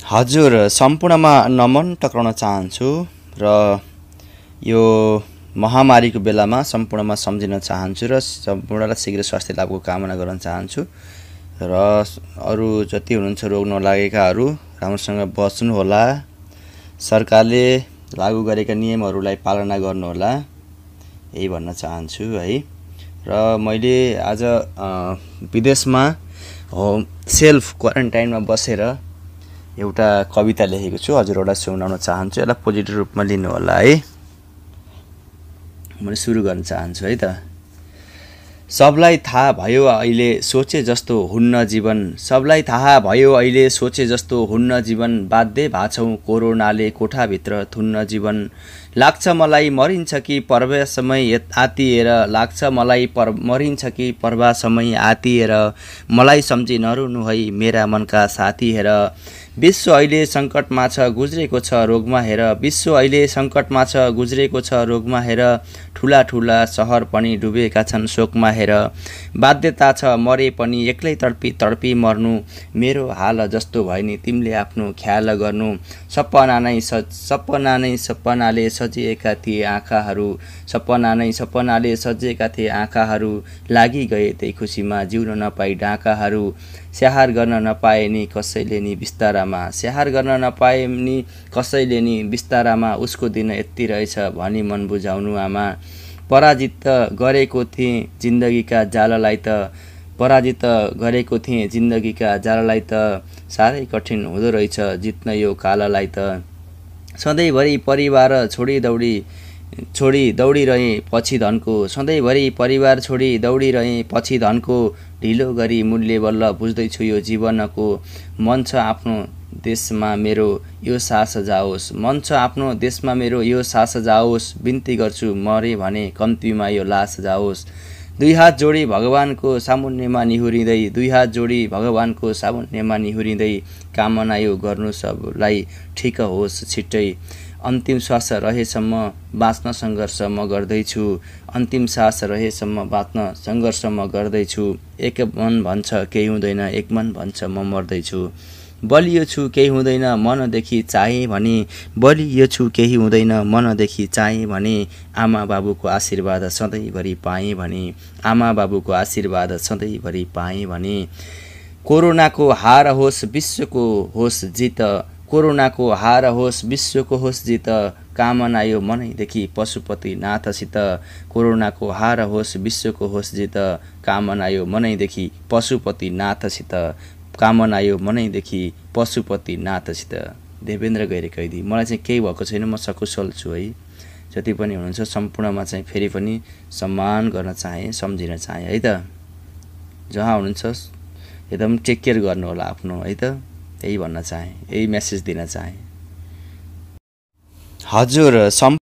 हजुर, सम्पूर्णमा नमन टक्राउन चाहन्छु र यो महामारीको बेलामा सम्पूर्णमा सम्झिन चाहन्छु र सम्पूर्णलाई शीघ्र स्वास्थ्य लाभको कामना गर्न चाहन्छु र अरू जति हुनुहुन्छ रोग नलागेकाहरू राम्रोसँग बस्नुहोला, सरकारले लागू गरेका नियमहरूलाई पालना गर्नुहोला, यही भन्न चाहन्छु है। र मैले आज विदेशमा सेल्फ क्वारेन्टाइनमा बसेर एउटा कविता लेखेको छु, हजुरहरूलाई सुनाउन चाहन्छु। यसलाई पोजिटिभ रूपमा लिनु होला है। मैले सुरु गर्न चाहन्छु है त। सबलाई थाहा भयो अहिले सोचे जस्तो हुन्न जीवन, सबलाई थाहा भयो अहिले सोचे जस्तो हुन्न जीवन, बाध्य भाछौँ कोरोनाले कोठाभित्र थुन्न जीवन। लाग्छ मलाई मरिन्छ कि पर्वा समय आतिएर, लाग्छ मलाई मरिन्छ कि पर्वा समय आतिएर, मलाई सम्झी नरुनु है मेरा मनका साथी हेर। विश्व अहिले सङ्कटमा छ गुज्रेको छ रोगमा हेर, विश्व अहिले सङ्कटमा छ गुज्रेको छ रोगमा हेर, ठुला ठुला सहर पनि डुबेका छन् शोकमा हेर। बाध्यता छ मरे पनि एक्लै तडपी तडपी मर्नु, मेरो हाल जस्तो भयो नि तिमीले आफ्नो ख्याल गर्नु। सपनाले सजिएका थिए आँखाहरू, सपनाले सजिएका थिए आँखाहरू, लागि गए त्यही खुसीमा जिउन नपाई डाँकाहरू। स्याहार गर्न नपाए नि कसैले नि बिस्तारामा, स्याहार गर्न नपाए नि कसैले नि बिस्तारामा, उसको दिन यति रहेछ भनी मन बुझाउनु आमा। पराजित गरेको थिएँ जिन्दगीका जाललाई त, पराजित गरेको थिएँ जिन्दगीका जाललाई त, साह्रै कठिन हुँदो रहेछ जित्न यो काललाई त। सधैँभरि परिवार छोडी दौडिरहेँ पछि धनको, सधैँभरि परिवार छोडी दौडिरहेँ पछि धनको, ढिलो गरी मूल्य बल्ल बुझ्दैछु यो जीवनको। मन छ आफ्नो देशमा मेरो यो सास जाओस्, मन छ आफ्नो देशमा मेरो यो सास जाओस्, बिन्ती गर्छु मरे भने कम्तीमा यो लास जाओस्। दुई हात जोडी भगवानको सामुन्नेमा निहुरिँदै, दुई हात जोडी भगवानको सामुन्नेमा निहुरिँदै, कामना यो गर्नु सबलाई ठिक होस् छिट्टै। अन्तिम श्वास रहेसम्म बाँच्न सङ्घर्ष म गर्दैछु, अन्तिम सास रहेसम्म बाँच्न सङ्घर्ष म गर्दैछु। एक मन भन्छ केही हुँदैन, एक मन भन्छ म मर्दैछु। बलियो छु केही हुँदैन मनदेखि चाहे भने, बलियो छु केही हुँदैन मनदेखि चाहे भने, आमा बाबुको आशीर्वाद सधैँभरि पाएँ भने, आमा बाबुको आशीर्वाद सधैँभरि पाएँ भने। कोरोनाको हार होस् विश्वको होस् जित, कोरोनाको हार होस् विश्वको होस् जित, कामना यो मनैदेखि पशुपति नाथसित। कोरोनाको हार होस् विश्वको होस् जित, कामना यो मनैदेखि पशुपति नाथसित, कामना यो मनैदेखि पशुपति नाथसित। देवेन्द्र गैरे कैदी। मलाई चाहिँ केही भएको छैन, म सकुशल छु है। जति पनि हुनुहुन्छ सम्पूर्णमा चाहिँ फेरि पनि सम्मान गर्न चाहे, सम्झिन चाहे है त। जहाँ हुनुहुन्छ एकदम टेक केयर गर्नु होला आफ्नो है त, यही भन्न चाहे, यही मेसेज दिन चाहे। हजुर